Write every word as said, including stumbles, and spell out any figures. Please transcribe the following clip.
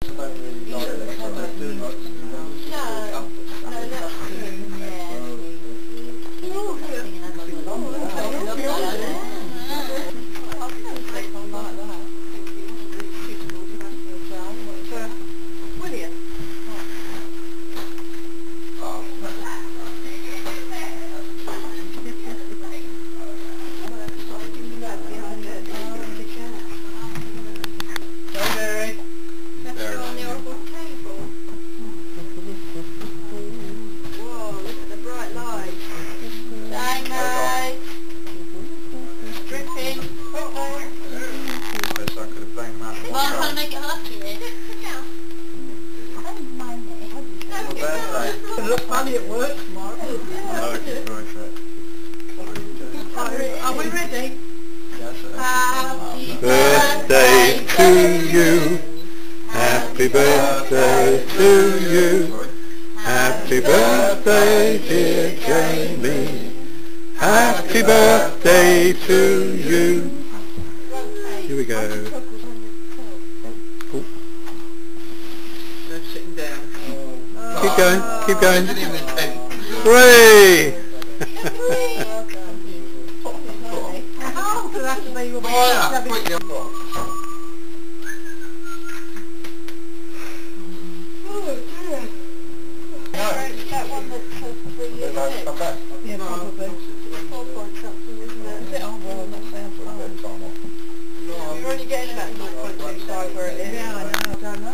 don't really like it, so they do like to know No, no, that's true, yeah. Oh, William. Look funny at work tomorrow. No, it's going for it. Are we ready? Yes, Happy Birthday to you. Happy birthday to you. Happy birthday, dear Jamie. Happy birthday to you. Here we go. Oh. They're sitting down. Keep going, keep going. Three! Oh, so that's to be your that one that's close to three years old. Yeah, probably. Four point something, isn't it? Is it? Oh, well, that sounds fine. You're only getting about zero point two five where it is. Yeah, I know, I don't know.